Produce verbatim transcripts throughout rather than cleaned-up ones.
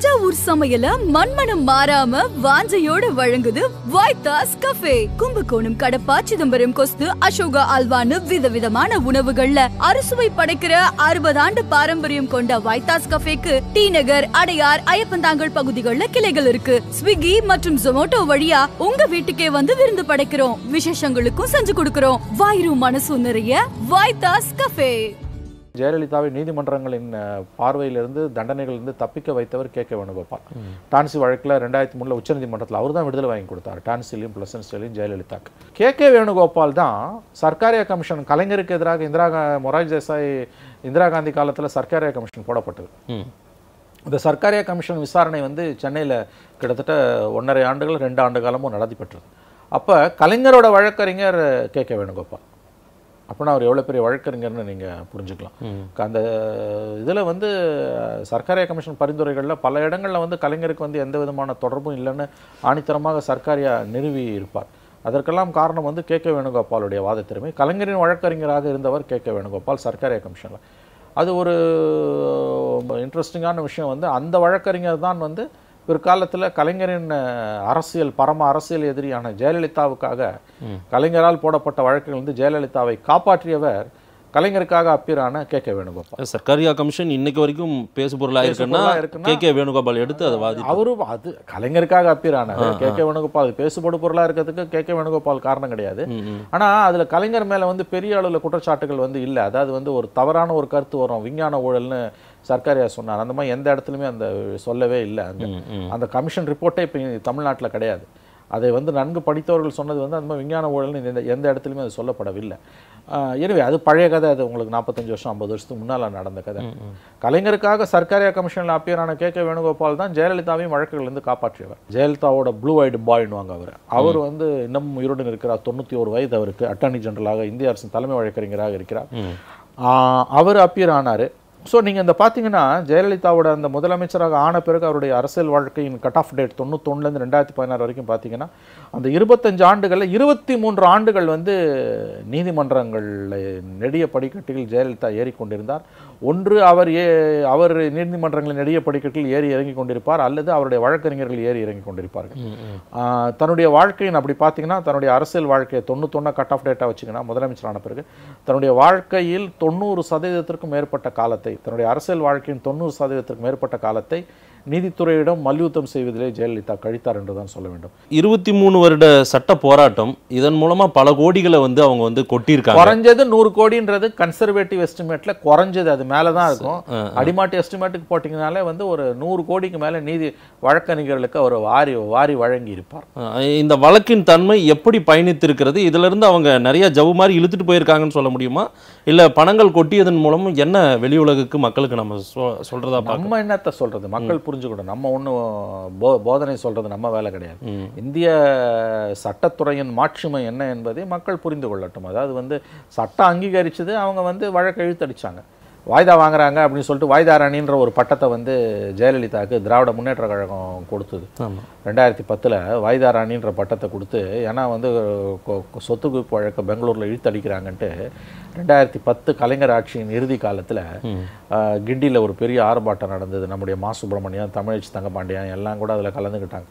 தஞ்சாவூர் சமையல மண்மனம் மாறாம வாஞ்சையோட வழங்குது வைத்தாஸ் கஃபே. கும்பகோணம், கடப்பா, சிதம்பரம், கொஸ்து, அசோகா அல்வான்னு விதவிதமான உணவுகள்ல அறுசுவை படைக்கிற அறுபது ஆண்டு பாரம்பரியம் கொண்ட வைத்தாஸ் கஃபேக்கு டி நகர், அடையார், ஐயப்பந்தாங்கல் பகுதிகள்ல கிளைகள் இருக்கு. ஸ்விக்கி மற்றும் ஜொமேட்டோ வழியா உங்க வீட்டுக்கே வந்து விருந்து படைக்கிறோம். விசேஷங்களுக்கும் செஞ்சு கொடுக்கிறோம். வாயிரும் மனசும் நிறைய வைத்தாஸ் கஃபே. ஜெயலலிதாவை நீதிமன்றங்களின் பார்வையிலிருந்து தண்டனைகளிலிருந்து தப்பிக்க வைத்தவர் கே கே வேணுகோபால். டான்சி வழக்கில் ரெண்டாயிரத்தி மூணுல உச்சநீதிமன்றத்தில் அவர் தான் விடுதலை வாங்கி கொடுத்தார். டான்சிலையும் பிளசன் ஸ்டைலையும் ஜெயலலிதாக்கு. கே கே வேணுகோபால் தான் சர்க்காரியா கமிஷன், கலைஞருக்கு எதிராக இந்திரா மொரார்ஜி தேசாய் இந்திரா காந்தி காலத்தில் சர்க்காரியா கமிஷன் போடப்பட்டது. இந்த சர்க்காரியா கமிஷன் விசாரணை வந்து சென்னையில் கிட்டத்தட்ட ஒன்றரை ஆண்டுகள் ரெண்டு ஆண்டு காலமும் நடத்தி பெற்றது. அப்போ கலைஞரோட வழக்கறிஞர் கே கே வேணுகோபால். அப்படின்னா அவர் எவ்வளோ பெரிய வழக்கறிஞர்னு நீங்கள் புரிஞ்சுக்கலாம். அந்த இதில் வந்து சர்க்காரியா கமிஷன் பரிந்துரைகளில் பல இடங்களில் வந்து கலைஞருக்கு வந்து எந்த விதமான தொடர்பும் இல்லைன்னு ஆணித்தரமாக சர்க்காரியா நிறுவி இருப்பார். அதற்கெல்லாம் காரணம் வந்து கே கே வேணுகோபாலுடைய வாத திறமை. கலைஞரின் வழக்கறிஞராக இருந்தவர் கே கே வேணுகோபால் சர்க்காரியா கமிஷனில். அது ஒரு இன்ட்ரெஸ்டிங்கான விஷயம் வந்து அந்த வழக்கறிஞர் தான் வந்து பிற்காலத்தில் கலைஞரின் அரசியல் பரம அரசியல் எதிரியான ஜெயலலிதாவுக்காக கலைஞரால் போடப்பட்ட வழக்குகள் வந்து ஜெயலலிதாவை காப்பாற்றியவர் கலைஞருக்காக அப்பீரான K K Venugopal. Sarkaria commission இன்னைக்கு வரைக்கும் பேசு பொருளாக இருக்குன்னா கே கே வேணுகோபால் எடுத்து அதை வாதி அவரும் அது கலைஞருக்காக அப்பீரான கே கே வேணுகோபால் பேசுபடு பொருளாக இருக்கிறதுக்கு கே கே வேணுகோபால் காரணம் கிடையாது. ஆனால் அதில் கலைஞர் மேலே வந்து பெரிய அளவில் குற்றச்சாட்டுகள் வந்து இல்லை. அதாவது வந்து ஒரு தவறான ஒரு கருத்து வரும், விஞ்ஞான ஊழல்னு சர்க்காரியா சொன்னார். அந்த மாதிரி எந்த இடத்துலையுமே அந்த சொல்லவே இல்லை. அந்த அந்த கமிஷன் ரிப்போர்ட்டே இப்போ தமிழ்நாட்டில் கிடையாது. அதை வந்து நன்கு படித்தவர்கள் சொன்னது வந்து அந்த மாதிரி விஞ்ஞான ஊழல்னு எந்த எந்த இடத்துலையுமே அது சொல்லப்படவில்லை. எனவே அது பழைய கதை. அது உங்களுக்கு நாற்பத்தஞ்சு வருஷம் ஐம்பது வருஷத்துக்கு முன்னால் நடந்த கதை. கலைஞருக்காக சர்க்காரியா கமிஷனில் அப்பியரான கே கே வேணுகோபால் தான் ஜெயலலிதாவையும் வழக்குகளிலிருந்து காப்பாற்றியவர். ஜெயலலிதாவோட ப்ளூ ஐடு பாய்னுவாங்க அவர். அவர் வந்து இன்னும் உயிருடன் இருக்கிறார். தொண்ணூற்றி ஒரு வயது அவருக்கு. அட்டார்னி ஜெனரலாக இந்திய அரசின் தலைமை வழக்கறிஞராக இருக்கிறார். அவர் அப்பியர் ஆனார். ஸோ நீங்கள் இந்த பார்த்தீங்கன்னா ஜெயலலிதாவோட அந்த முதலமைச்சராக ஆன பிறகு அவருடைய அரசியல் வாழ்க்கையின் கட் ஆஃப் டேட் தொண்ணூத்தொன்னுலேருந்து ரெண்டாயிரத்தி பதினாறு வரைக்கும் பார்த்தீங்கன்னா அந்த இருபத்தஞ்சு ஆண்டுகளில் இருபத்தி மூன்று ஆண்டுகள் வந்து நீதிமன்றங்களில் நெடிய படிக்கட்டில் ஜெயலலிதா ஏறிக்கொண்டிருந்தார். ஒன்று அவர் ஏ அவர் நீதிமன்றங்களின் நெடிய படிக்கட்டில் ஏறி இறங்கி கொண்டிருப்பார், அல்லது அவருடைய வழக்கறிஞர்கள் ஏறி இறங்கி கொண்டிருப்பார்கள். தன்னுடைய வாழ்க்கையின் அப்படி பார்த்தீங்கன்னா தன்னுடைய அரசியல் வாழ்க்கையை தொண்ணூத்தொன்னா கட் ஆஃப் டேட்டாக வச்சுங்கன்னா முதலமைச்சரான பிறகு தன்னுடைய வாழ்க்கையில் தொண்ணூறு சதவீதத்திற்கும் மேற்பட்ட காலத்தை தன்னுடைய அரசியல் வாழ்க்கையின் தொண்ணூறு சதவீதத்திற்கு மேற்பட்ட காலத்தை நீதித்துறையிடம் மல்யுத்தம் செய்வதிலே ஜெயலலிதா கழித்தார் என்றுதான் சொல்ல வேண்டும். இருபத்தி மூணு வருட சட்ட போராட்டம் இதன் மூலமா பல கோடிகளை வந்து அவங்க வந்து கொட்டியிருக்காங்க. குறைஞ்சது நூறு கோடின்றது கன்சர்வேட்டிவ் எஸ்டிமேட்ல குறைஞ்சது, அது மேலதான் இருக்கும். அடிமாட்டு எஸ்டிமேட்டுக்கு போட்டீங்கனாலே வந்து ஒரு நூறு கோடிக்கு மேல நீதி வழக்கறிஞர்களுக்கு அவர் வாரி வாரி வழங்கி இருப்பார். இந்த வழக்கின் தன்மை எப்படி பயணித்திருக்கிறது? இதுல இருந்து அவங்க நிறைய ஜவு மாதிரி இழுத்துட்டு போயிருக்காங்கன்னு சொல்ல முடியுமா? இல்ல பணங்கள் கொட்டியதன் மூலமும் என்ன வெளி உலகுக்கு மக்களுக்கு நம்ம சொல்றதா? நம்ம என்னத்தை சொல்றது, மக்கள் புரிஞ்சுக்கணும். நம்ம ஒன்றும் போ போதனை சொல்றது நம்ம வேலை கிடையாது. இந்திய சட்டத்துறையின் மாட்சிமை என்ன என்பதை மக்கள் புரிந்து கொள்ளட்டும். அதாவது வந்து சட்டம் அங்கீகரிச்சது, அவங்க வந்து வழக்கு இழுத்தடிச்சாங்க. வாய்தா வாங்குறாங்க அப்படின்னு சொல்லிட்டு வாய்தா ராணின்ற ஒரு பட்டத்தை வந்து ஜெயலலிதாவுக்கு திராவிட முன்னேற்ற கழகம் கொடுத்தது. ரெண்டாயிரத்தி பத்தில் வாய்தா ராணின்ற பட்டத்தை கொடுத்து, ஏன்னா வந்து சொத்து குவிப்பு வழக்கை பெங்களூரில் இழுத்தடிக்கிறாங்கன்ட்டு ரெண்டாயிரத்தி பத்து கலைஞர் ஆட்சியின் இறுதி காலத்தில் கிண்டியில் ஒரு பெரிய ஆர்ப்பாட்டம் நடந்தது. நம்முடைய மா சுப்பிரமணியம், தமிழச்சி தங்கபாண்டியன் எல்லாம் கூட அதில் கலந்துக்கிட்டாங்க.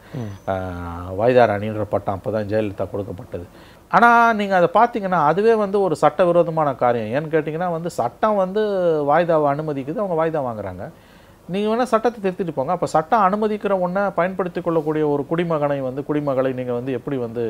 வாய்தா ராணின்ற பட்டம் அப்போ தான் ஜெயலலிதா கொடுக்கப்பட்டது. ஆனால் நீங்கள் அதை பார்த்தீங்கன்னா அதுவே வந்து ஒரு சட்டவிரோதமான காரியம். ஏன்னு கேட்டிங்கன்னா வந்து சட்டம் வந்து வாய்தாவை அனுமதிக்குது, அவங்க வாய்தா வாங்குறாங்க. நீங்கள் வேணால் சட்டத்தை திருத்திட்டு போங்க. அப்போ சட்டம் அனுமதிக்கிற ஒன்றை பயன்படுத்தி கொள்ளக்கூடிய ஒரு குடிமகனை வந்து குடிமகளை நீங்கள் வந்து எப்படி வந்து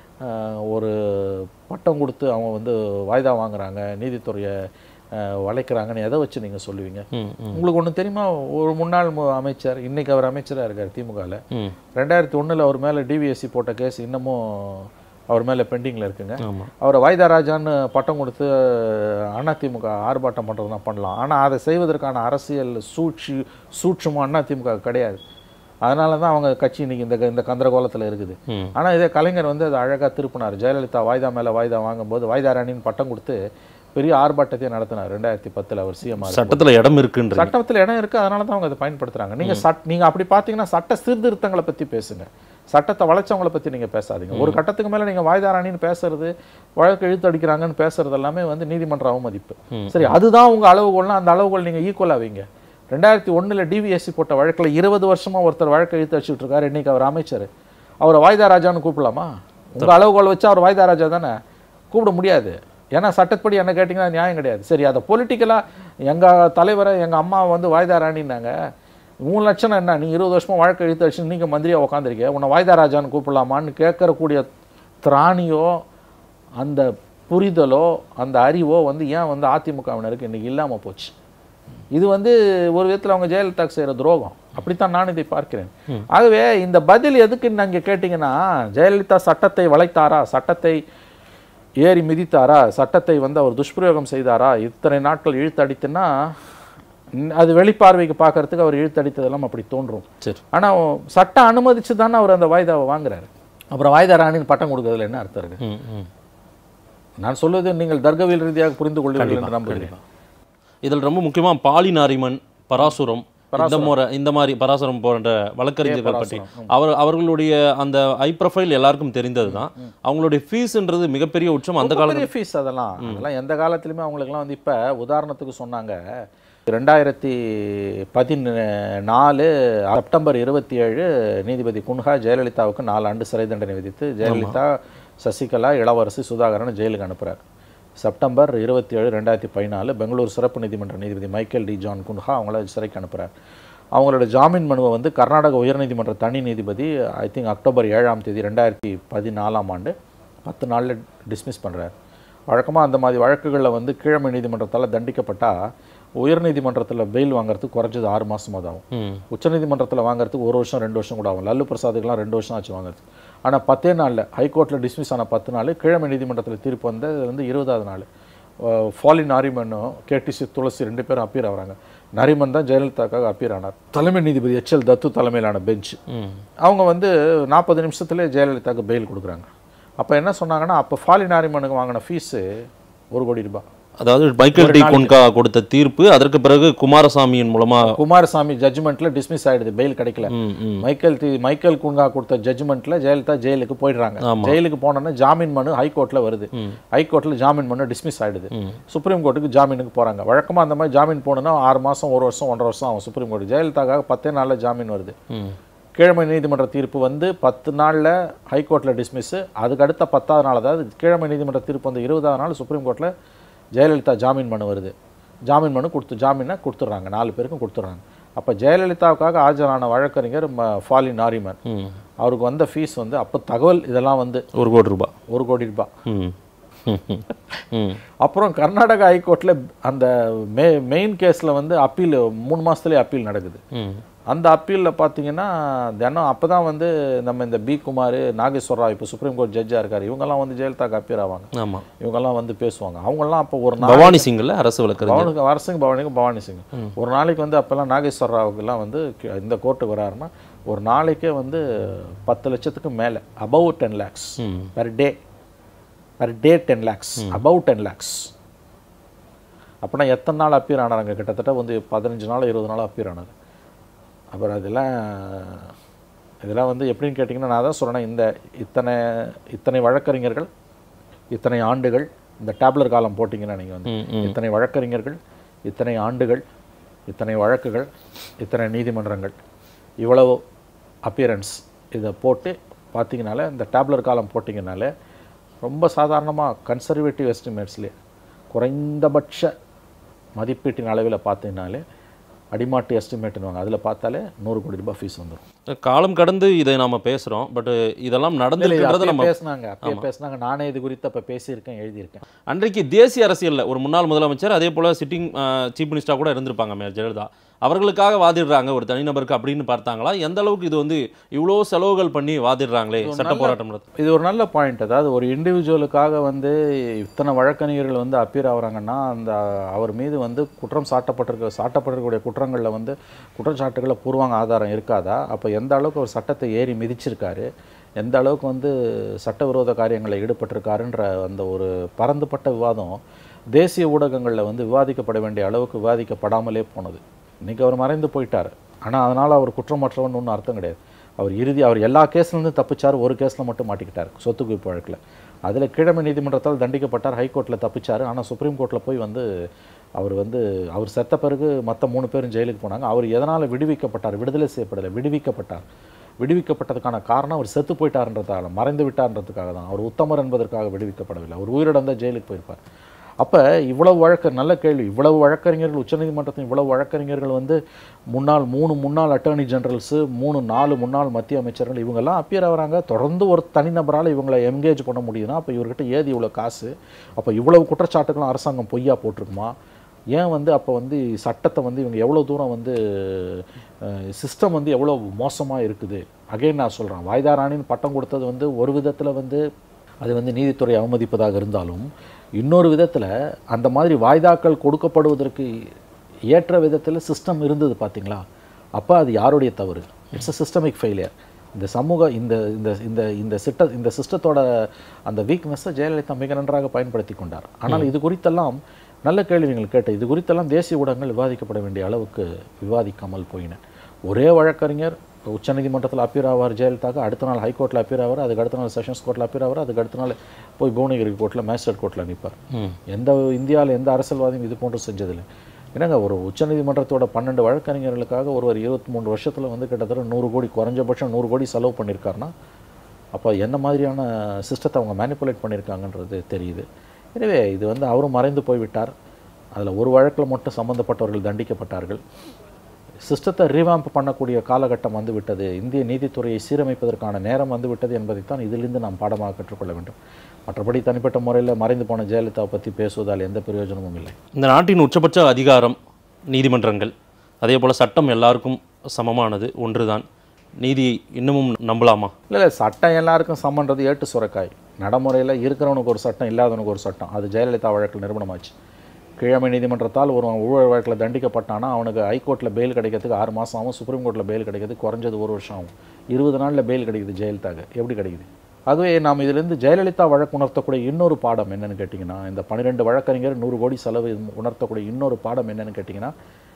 ஒரு பட்டம் கொடுத்து அவங்க வந்து வாய்தா வாங்குறாங்க, நீதித்துறையை வளைக்கிறாங்கன்னு எதை வச்சு நீங்கள் சொல்லுவீங்க? உங்களுக்கு ஒன்று தெரியுமா? ஒரு முன்னாள் அமைச்சர், இன்னைக்கு அவர் அமைச்சராக இருக்கார் திமுகவில். ரெண்டாயிரத்தி ஒன்றில் அவர் மேலே டிவிஎஸ்சி போட்ட கேஸ் இன்னமும் அவர் மேலே பெண்டிங்கில் இருக்குங்க. அவரை வாய்தா ராஜான்னு பட்டம் கொடுத்து அதிமுக ஆர்ப்பாட்டம் பண்ணுறதுனா பண்ணலாம். ஆனால் அதை செய்வதற்கான அரசியல் சூழ்ச்சி சூட்சமும் அதிமுக கிடையாது. அதனால தான் அவங்க கட்சி இன்னைக்கு இந்த இந்த கந்தரகோலத்தில் இருக்குது. ஆனால் இதே கலைஞர் வந்து அதை அழகாக திருப்பினார். ஜெயலலிதா வாய்தா மேலே வாய்தா வாங்கும்போது வாய்தா ராணின்னு பட்டம் கொடுத்து பெரிய ஆர்ப்பாட்டத்தை நடத்தினார். ரெண்டாயிரத்தி பத்தில் அவர் சிஎம். சட்டத்தில் இடம் இருக்குன்ற சட்டத்தில் இடம் இருக்குது, அதனால தான் அவங்க அதை பயன்படுத்துகிறாங்க. நீங்கள் சட் நீங்கள் அப்படி பார்த்தீங்கன்னா சட்ட சீர்திருத்தங்களை பற்றி பேசுங்க, சட்டத்தை வளைச்சவங்களை பற்றி நீங்கள் பேசாதீங்க. ஒரு கட்டத்துக்கு மேலே நீங்கள் வாய்தாராணின்னு பேசுறது, வழக்கு இழுத்து அடிக்கிறாங்கன்னு பேசுறது எல்லாமே வந்து நீதிமன்ற அவமதிப்பு. சரி, அதுதான் உங்கள் அளவுகோல்னா அந்த அளவுகோல் நீங்கள் ஈக்குவலாக வைங்க. ரெண்டாயிரத்தி ஒன்றில் டிவிஎஸ்சி போட்ட வழக்கில் இருபது வருஷமாக ஒருத்தர் வழக்கை இழுத்து வச்சுட்டு இருக்காரு. இன்றைக்கி அவர் அமைச்சர். அவரை வாய்தா ராஜான்னு கூப்பிடலாமா? உங்கள் அளவுகோல் வச்சு அவர் வாய்தா ராஜா தானே, கூப்பிட முடியாது. ஏன்னா சட்டப்படி என்ன கேட்டிங்கன்னா நியாயம் கிடையாது. சரி, அதை பொலிட்டிக்கலாக எங்கள் தலைவரை எங்கள் அம்மா வந்து வாய்தா ராணின்னாங்க. மூணு லட்சம் என்ன, நீ இருபது வருஷமாக வழக்கை இழுத்து வச்சு நீங்கள் மந்திரியாக உட்காந்துருக்கே, உன்னை வாய்தா ராஜான்னு கூப்பிடலாமான்னு கேட்கறக்கூடிய திராணியோ அந்த புரிதலோ அந்த அறிவோ வந்து ஏன் வந்து அதிமுகவினருக்கு இன்றைக்கி இல்லாமல் போச்சு? இது வந்து ஒரு விதத்தில் அவங்க ஜெயலலிதாக்கு செய்கிற துரோகம். அப்படித்தான் நான் இதை பார்க்கிறேன். ஆகவே இந்த பதில் எதுக்குன்னு நீங்கள் கேட்டிங்கன்னா, ஜெயலலிதா சட்டத்தை வளைத்தாரா, சட்டத்தை ஏறி மிதித்தாரா, சட்டத்தை வந்து அவர் துஷ்பிரயோகம் செய்தாரா, இத்தனை நாட்கள் இழுத்தடித்துன்னா அது வெளிப்பார்வைக்கு பார்க்கறதுக்கு அவர் இழுத்தடித்ததெல்லாம் அப்படி தோன்றும். சரி, ஆனால் சட்டம் அனுமதிச்சு தானே அவர் அந்த வாய்தாவை வாங்குறாரு. அப்புறம் வாய்தா ராணின்னு பட்டம் கொடுக்கறதுல என்ன அர்த்தம் இருக்கு? நான் சொல்வது நீங்கள் தர்க்கவியல் ரீதியாக புரிந்து கொள்வீர்கள் என்று நம்புகிறேன். இதில் ரொம்ப முக்கியமாக பாலி நாரிமன், பராசுரம், இந்த முறை இந்த மாதிரி பராசுரம் போன்ற வழக்கறிஞர்கள் பற்றி அவர் அவர்களுடைய அந்த ஐ ப்ரொஃபைல் எல்லாருக்கும் தெரிந்தது தான். அவங்களுடைய ஃபீஸ்ன்றது மிகப்பெரிய உச்சம் அந்த காலத்தில். ஃபீஸ் அதெல்லாம் அதெல்லாம் எந்த காலத்துலையுமே அவங்களுக்குலாம் வந்து இப்போ உதாரணத்துக்கு சொன்னாங்க, ரெண்டாயிரத்தி பதினாலு செப்டம்பர் இருபத்தி ஏழு நீதிபதி குன்ஹா ஜெயலலிதாவுக்கு நாலு ஆண்டு சிறை தண்டனை விதித்து ஜெயலலிதா, சசிகலா, இளவரசி, சுதாகரன் ஜெயிலுக்கு அனுப்புகிறார். செப்டம்பர் இருபத்தி ஏழு ரெண்டாயிரத்தி பதினாலு பெங்களூர் சிறப்பு நீதிமன்ற நீதிபதி மைக்கேல் டி ஜான் குன்ஹா அவங்கள சிறைக்கு அனுப்புகிறார். அவங்களோட ஜாமீன் மனுவை வந்து கர்நாடக உயர்நீதிமன்ற தனி நீதிபதி ஐ திங்க் அக்டோபர் ஏழாம் தேதி ரெண்டாயிரத்தி பதினாலாம் ஆண்டு பத்து நாளில் டிஸ்மிஸ் பண்ணுறார். வழக்கமாக அந்த மாதிரி வழக்குகளில் வந்து கீழமை நீதிமன்றத்தால் தண்டிக்கப்பட்டால் உயர்நீதிமன்றத்தில் பெயில் வாங்குறதுக்கு குறைஞ்சது ஆறு மாதம் அது ஆகும். உச்சநீதிமன்றத்தில் வாங்குறதுக்கு ஒரு வருஷம் ரெண்டு வருஷம் கூட ஆகும். லல்லு பிரசாத்துக்கெலாம் ரெண்டு வருஷம் ஆச்சு வாங்குறதுக்கு. ஆனால் பத்தே நாளில் ஹைகோர்ட்டில் டிஸ்மிஸ் ஆன பத்து நாள் கீழமை நீதிமன்றத்தில் தீர்ப்பு வந்து வந்து இருபதாவது நாள் ஃபாலி நாரிமனும் கேடிசி துளசி ரெண்டு பேரும் அப்பீர் ஆகிறாங்க. நரிமன் தான் ஜெயலலிதாக்காக அப்பீர் ஆனார். தலைமை நீதிபதி எச் எல் தத்து தலைமையிலான பெஞ்ச் அவங்க வந்து நாற்பது நிமிஷத்துலேயே ஜெயலலிதாவுக்கு பெயில் கொடுக்குறாங்க. அப்போ என்ன சொன்னாங்கன்னா, அப்போ ஃபாலி நாரிமனுக்கு வாங்கின ஃபீஸு ஒரு கோடி ரூபாய். அதாவது மைக்கேல் டி குன்ஹா கொடுத்த தீர்ப்பு, அதற்கு பிறகு குமாரசாமியின் மூலமா குமாரசாமி ஜட்ஜ்மெண்ட்ல டிஸ்மிஸ் ஆயிடுது, பெயில் கிடைக்கல. மைக்கேல் டி மைக்கேல் குன்ஹா கொடுத்த ஜட்ஜ்மெண்ட்ல ஜெயலலிதா ஜெயிலுக்கு போயிடுறாங்க. ஜெயிலுக்கு போனோன்னா ஜாமீன் மனு ஹைகோர்ட்ல வருது. ஹைகோர்ட்ல ஜாமீன் மனு டிஸ்மிஸ் ஆயிடுது. சுப்ரீம் கோர்ட்டுக்கு ஜாமீனுக்கு போறாங்க. வழக்கமா அந்த மாதிரி ஜாமீன் போனோம்னா ஆறு மாசம் ஒரு வருஷம் ஒன்றரை வருஷம் ஆகும் சுப்ரீம் கோர்ட். ஜெயலலிதாக்காக பத்தே நாளில் ஜாமீன் வருது. கீழமை நீதிமன்ற தீர்ப்பு வந்து பத்து நாளில் ஹைகோர்ட்டில் டிஸ்மிஸ். அதுக்கு அடுத்த பத்தாவது நாள், அதாவது கீழமை நீதிமன்ற தீர்ப்பு வந்து இருபதாவது நாள் சுப்ரீம் கோர்ட்டில் ஜெயலலிதா ஜாமீன் மனு வருது. ஜாமீன் மனு கொடுத்து ஜாமீனை கொடுத்துட்றாங்க, நாலு பேருக்கும் கொடுத்துட்றாங்க. அப்போ ஜெயலலிதாவுக்காக ஆஜரான வழக்கறிஞர் ஃபாலி நாரிமன் அவருக்கு வந்த ஃபீஸ் வந்து அப்போ தகவல் இதெல்லாம் வந்து ஒரு கோடி ரூபாய் ஒரு கோடி ரூபாய். அப்புறம் கர்நாடகா ஹைகோர்ட்டில் அந்த மெ மெயின் கேஸில் வந்து அப்பீல் மூணு மாதத்துலேயே அப்பீல் நடக்குது. அந்த அப்பீலில் பார்த்தீங்கன்னா தினம் அப்போ தான் வந்து நம்ம இந்த பி குமார், நாகேஸ்வர ராவ் இப்போ சுப்ரீம் கோர்ட் ஜட்ஜாக இருக்கார், இவங்கெல்லாம் வந்து ஜெயலலிதாக்கு அப்பீர் ஆவாங்க. ஆமாம், இவங்கெல்லாம் வந்து பேசுவாங்க. அவங்கெல்லாம் அப்போ ஒரு நாள் பவானி சிங்கில் அரசு வழக்கு அரசுங்க பவானிக்கும் பவானி சிங் ஒரு நாளைக்கு வந்து அப்போல்லாம் நாகேஸ்வர ராவுக்கெல்லாம் வந்து இந்த கோர்ட்டுக்கு வராருன்னா ஒரு நாளைக்கே வந்து பத்து லட்சத்துக்கு மேலே, above ten lakhs per day per day ten lakhs above ten lakhs. அப்படின்னா எத்தனை நாள் அப்பீர் ஆனாங்க? கிட்டத்தட்ட வந்து பதினஞ்சு நாள் இருபது நாள் அப்பீர் ஆனார். அப்புறம் அதெல்லாம் இதெல்லாம் வந்து எப்படின்னு கேட்டிங்கன்னா, நான் தான் சொல்கிறேன், இந்த இத்தனை இத்தனை வழக்கறிஞர்கள், இத்தனை ஆண்டுகள், இந்த டேப்லர் காலம் போட்டிங்கன்னா நீங்கள் வந்து இத்தனை வழக்கறிஞர்கள், இத்தனை ஆண்டுகள், இத்தனை வழக்குகள், இத்தனை நீதிமன்றங்கள், இவ்வளவு அப்பியரன்ஸ் இதை போட்டு பார்த்தீங்கனாலே, இந்த டேப்லர் காலம் போட்டிங்கனாலே ரொம்ப சாதாரணமாக கன்சர்வேட்டிவ் எஸ்டிமேட்ஸ்லேயே குறைந்தபட்ச மதிப்பீட்டின் அளவில் பார்த்தீங்கனாலே அடிமாட்டு எஸ்டிமேட்னுவாங்க, அதில் பார்த்தாலே நூறு கோடி ரூபாய் ஃபீஸ் வந்துடும். காலம் கடந்து இதை நாம் பேசுகிறோம், பட் இதெல்லாம் நடந்துருக்கிறது நம்ம பேசினாங்க அப்பயே பேசினாங்க. நானே இது குறித்து அப்போ பேசியிருக்கேன், எழுதியிருக்கேன். அன்றைக்கு தேசிய அரசியலில் ஒரு முன்னாள் முதலமைச்சர், அதே போல் சிட்டிங் சீஃப் மினிஸ்டராக கூட இருந்திருப்பாங்க மேயர் ஜெயலலிதா, அவர்களுக்காக வாதிடுறாங்க ஒரு தனிநபருக்கு அப்படின்னு பார்த்தாங்களா? எந்த அளவுக்கு இது வந்து இவ்வளோ செலவுகள் பண்ணி வாதிடுறாங்களே சட்ட போராட்டம்? இது ஒரு நல்ல பாயிண்ட். அதாவது ஒரு இண்டிவிஜுவலுக்காக வந்து இத்தனை வழக்கறிஞர்கள் வந்து அப்பீர் ஆகிறாங்கன்னா அந்த அவர் மீது வந்து குற்றம் சாட்டப்பட்டிருக்க சாட்டப்பட்டிருக்கக்கூடிய குற்றங்களில் வந்து குற்றச்சாட்டுகளை பூர்வாங்க ஆதாரம் இருக்காதா? அப்போ எந்த அளவுக்கு ஒரு சட்டத்தை ஏறி மிதிச்சிருக்காரு, எந்த அளவுக்கு வந்து சட்டவிரோத காரியங்களில் ஈடுபட்டிருக்காருன்ற அந்த ஒரு பரந்துபட்ட விவாதம் தேசிய ஊடகங்களில் வந்து விவாதிக்கப்பட வேண்டிய அளவுக்கு விவாதிக்கப்படாமலே போனது. இன்றைக்கி அவர் மறைந்து போயிட்டார். ஆனால் அதனால் அவர் குற்றமற்றவன் ஒன்றும் அர்த்தம் கிடையாது. அவர் இறுதி அவர் எல்லா கேஸ்லேருந்து தப்பிச்சார், ஒரு கேஸில் மட்டும் மாட்டிக்கிட்டார், சொத்து குவிப்பு வழக்கில். அதில் கீழமை நீதிமன்றத்தால் தண்டிக்கப்பட்டார், ஹைகோர்ட்டில் தப்பிச்சார். ஆனால் சுப்ரீம் கோர்ட்டில் போய் வந்து அவர் வந்து அவர் செத்த பிறகு மற்ற மூணு பேரும் ஜெயிலுக்கு போனாங்க. அவர் எதனால் விடுவிக்கப்பட்டார்? விடுதலை செய்யப்படலை, விடுவிக்கப்பட்டார். விடுவிக்கப்பட்டதுக்கான காரணம் அவர் செத்து போயிட்டார்ன்றதால, மறைந்து விட்டார்ன்றதுக்காக தான். அவர் உத்தமர் என்பதற்காக விடுவிக்கப்படவில்லை. அவர் உயிரிழந்தால் ஜெயிலுக்கு போயிருப்பார். அப்போ இவ்வளவு வழக்க நல்ல கேள்வி. இவ்வளவு வழக்கறிஞர்கள், உச்சநீதிமன்றத்தின் இவ்வளவு வழக்கறிஞர்கள் வந்து முன்னாள் மூணு முன்னாள் அட்டர்னி ஜெனரல்ஸு, மூணு நாலு முன்னாள் மத்திய அமைச்சர்கள் இவங்கெல்லாம் அப்பியர் ஆகிறாங்க. தொடர்ந்து ஒரு தனிநபரால் இவங்களை என்கேஜ் பண்ண முடியுதுன்னா அப்போ இவர்கிட்ட ஏது இவ்வளோ காசு? அப்போ இவ்வளவு குற்றச்சாட்டுகளும் அரசாங்கம் பொய்யா போட்டிருக்குமா? ஏன் வந்து அப்போ வந்து சட்டத்தை வந்து இவங்க எவ்வளோ தூரம் வந்து சிஸ்டம் வந்து எவ்வளோ மோசமாக இருக்குது? அகைன் நான் சொல்கிறேன், வாய்தாராணின்னு பட்டம் கொடுத்தது வந்து ஒரு விதத்தில் வந்து அது வந்து நீதித்துறை அவமதிப்பதாக இருந்தாலும், இன்னொரு விதத்தில் அந்த மாதிரி வாய்தாக்கள் கொடுக்கப்படுவதற்கு ஏற்ற விதத்தில் சிஸ்டம் இருந்தது பார்த்தீங்களா? அப்போ அது யாருடைய தவறு? It's a systemic failure. இந்த சமூக இந்த இந்த இந்த இந்த சிட்ட இந்த சிஸ்டத்தோட அந்த வீக்னஸை ஜெயலலிதா மிக நன்றாக பயன்படுத்தி கொண்டார். ஆனால் இது குறித்தெல்லாம் நல்ல கேள்வி நீங்கள் கேட்ட, இது குறித்தெல்லாம் தேசிய ஊடகங்கள் விவாதிக்கப்பட வேண்டிய அளவுக்கு விவாதிக்காமல் போயின. ஒரே வழக்கறிஞர் உச்சநீதிமன்றத்தில் அப்பீர் ஆவார் ஜெயலலிதாவுக்கு, அடுத்த நாள் ஹைகோர்ட்டில் அப்பீர் ஆவார், அதுக்கு அடுத்த நாள் செஷன்ஸ் கோர்ட்டில் அப்பீர் ஆவார், அதுக்கு அடுத்த நாள் போய் புவனகிரி கோர்ட்டில் மேஜிஸ்ட்ரேட் கோர்ட்டில் நிற்பார். எந்த இந்தியாவில் எந்த அரசியல்வாதியும் இது போன்று செஞ்சதில்லை. என்னங்க, ஒரு உச்சநீதிமன்றத்தோட பன்னெண்டு வழக்கறிஞர்களுக்காக ஒருவர் இருபத்தி மூன்று வருஷத்தில் வந்து கிட்டத்தட்ட நூறு கோடி குறைஞ்சபட்சம் நூறு கோடி செலவு பண்ணியிருக்காருன்னா அப்போ என்ன மாதிரியான சிஸ்டத்தை அவங்க மேனிப்புலேட் பண்ணியிருக்காங்கன்றது தெரியுது. எனவே இது வந்து அவரும் மறைந்து போய்விட்டார். அதில் ஒரு வழக்கில் மட்டும் சம்மந்தப்பட்டவர்கள் தண்டிக்கப்பட்டார்கள். சிஸ்டத்தை ரீவாம்ப் பண்ணக்கூடிய காலகட்டம் வந்து விட்டது, இந்திய நீதித்துறையை சீரமைப்பதற்கான நேரம் வந்து விட்டது என்பதைத்தான் இதிலிருந்து நாம் பாடமாக கற்றுக்கொள்ள வேண்டும். மற்றபடி தனிப்பட்ட முறையில் மறைந்து போன ஜெயலலிதாவை பற்றி பேசுவதால் எந்த பிரயோஜனமும் இல்லை. இந்த நாட்டின் உச்சபட்ச அதிகாரம் நீதிமன்றங்கள், அதே போல் சட்டம் எல்லாருக்கும் சமமானது ஒன்றுதான். நீதி இன்னமும் நம்பலாமா? இல்லை இல்லை, சட்டம் எல்லாருக்கும் சமன்றது ஏட்டு சுரக்காய். நடைமுறையில் இருக்கிறவனுக்கு ஒரு சட்டம், இல்லாதவனுக்கு ஒரு சட்டம். அது ஜெயலலிதா வழக்கில் நிரூபணமாச்சு. கீழமை நீதிமன்றத்தால் ஒரு ஊழல் வழக்கில் தண்டிக்கப்பட்டானா அவனுக்கு ஹைகோர்ட்டில் பெயில் கிடைக்கிறதுக்கு ஆறு மாதம் ஆகும், சுப்ரீம் கோர்ட்டில் பெயில் கிடைக்கிறதுக்கு குறைஞ்சது ஒரு வருஷம் ஆகும். இருபது நாளில் பெயில் கிடைக்குது ஜெயலலிதாவுக்கு. எப்படி கிடைக்குது? ஆகவே நாம் இதிலிருந்து ஜெயலலிதா வழக்கு உணர்த்தக்கூடிய இன்னொரு பாடம் என்னென்னு கேட்டிங்கன்னா, இந்த பன்னிரெண்டு வழக்கறிஞர் நூறு கோடி செலவு உணர்த்தக்கூடிய இன்னொரு பாடம் என்னென்னு கேட்டிங்கன்னா,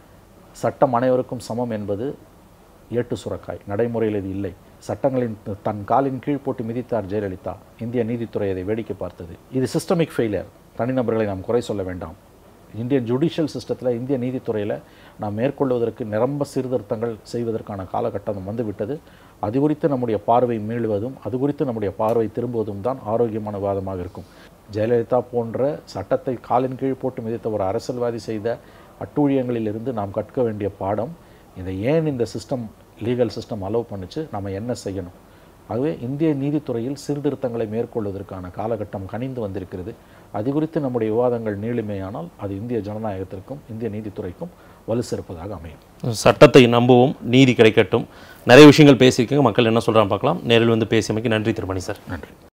சட்டம் அனைவருக்கும் சமம் என்பது ஏட்டு சுரக்காய். நடைமுறையில் இது இல்லை. சட்டங்களின் தன் காலின் கீழ் போட்டு மிதித்தார் ஜெயலலிதா. இந்திய நீதித்துறை அதை வேடிக்கை பார்த்தது. இது சிஸ்டமிக் ஃபெயிலியர். தனிநபர்களை நாம் குறை சொல்ல வேண்டாம். இந்தியன் ஜுடிஷியல் சிஸ்டத்தில், இந்திய நீதித்துறையில் நாம் மேற்கொள்வதற்கு நிரம்ப சீர்திருத்தங்கள் செய்வதற்கான காலகட்டம் வந்துவிட்டது. அது குறித்து நம்முடைய பார்வை மீளுவதும் அது குறித்து நம்முடைய பார்வை திரும்புவதும் தான் ஆரோக்கியமான வாதமாக இருக்கும். ஜெயலலிதா போன்ற சட்டத்தை காலின் கீழ் போட்டு மிதித்த ஒரு அரசியல்வாதி செய்த அட்டூழியங்களிலிருந்து நாம் கற்க வேண்டிய பாடம், இதை ஏன் இந்த சிஸ்டம், லீகல் சிஸ்டம் அலோவ் பண்ணிச்சு, நம்ம என்ன செய்யணும். ஆகவே இந்திய நீதித்துறையில் சீர்திருத்தங்களை மேற்கொள்வதற்கான காலகட்டம் கனிந்து வந்திருக்கிறது. அது குறித்து நம்முடைய விவாதங்கள் நீளுமையானால் அது இந்திய ஜனநாயகத்திற்கும் இந்திய நீதித்துறைக்கும் வலு சேர்ப்பதாக அமையும். சட்டத்தை நம்புவோம், நீதி கிடைக்கட்டும். நிறைய விஷயங்கள் பேசியிருக்கீங்க. மக்கள் என்ன சொல்கிறாங்க பார்க்கலாம். நேரில் வந்து பேசியமைக்கு நன்றி திருமணி சார். நன்றி.